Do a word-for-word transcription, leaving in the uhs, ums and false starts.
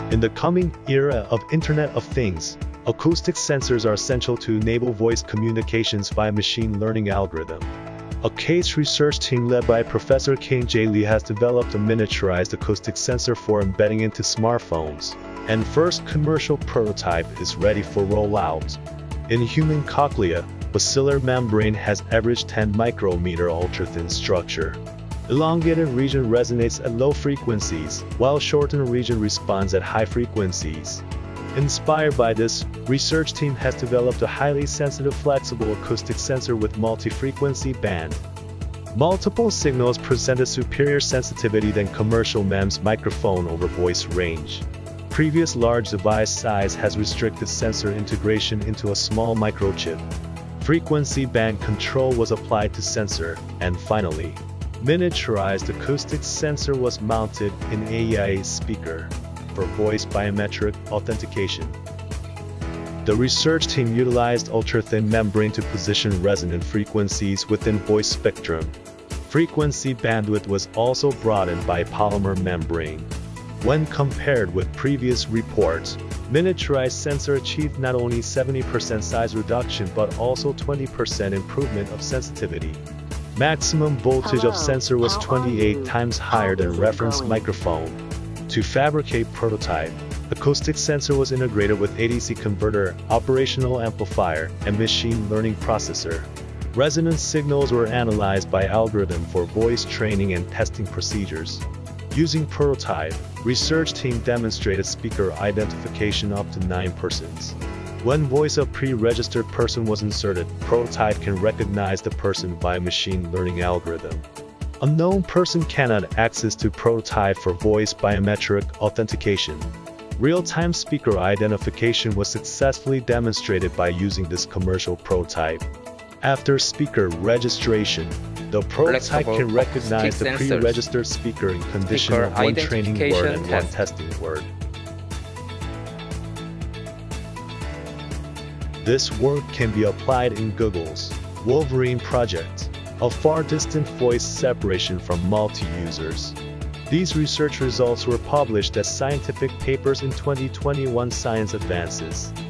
In the coming era of Internet of Things, acoustic sensors are essential to enable voice communications via machine learning algorithm. A case research team led by Professor King J. Lee has developed a miniaturized acoustic sensor for embedding into smartphones, and first commercial prototype is ready for rollout. In human cochlea, basilar membrane has average ten micrometer ultra-thin structure. Elongated region resonates at low frequencies, while shortened region responds at high frequencies. Inspired by this, research team has developed a highly sensitive flexible acoustic sensor with multi-frequency band. Multiple signals present a superior sensitivity than commercial M E M S microphone over voice range. Previous large device size has restricted sensor integration into a small microchip. Frequency band control was applied to sensor, and finally, miniaturized acoustic sensor was mounted in A I A speaker for voice biometric authentication. The research team utilized ultra-thin membrane to position resonant frequencies within voice spectrum. Frequency bandwidth was also broadened by polymer membrane. When compared with previous reports, miniaturized sensor achieved not only seventy percent size reduction but also twenty percent improvement of sensitivity. Maximum voltage Hello, of sensor was how are twenty-eight you? times How higher than is it reference going? microphone. To fabricate prototype, acoustic sensor was integrated with A D C converter, operational amplifier, and machine learning processor. Resonance signals were analyzed by algorithm for voice training and testing procedures. Using prototype, research team demonstrated speaker identification up to nine persons. When voice of pre-registered person was inserted, prototype can recognize the person via machine learning algorithm. Unknown person cannot access to prototype for voice biometric authentication. Real-time speaker identification was successfully demonstrated by using this commercial prototype. After speaker registration, the prototype Flexible can recognize the acoustic sensors. pre-registered speaker in condition Speaker of one training word identification and one test. testing word. This work can be applied in Google's Wolverine project, a far-distant voice separation from multi-users. These research results were published as scientific papers in twenty twenty-one Science Advances.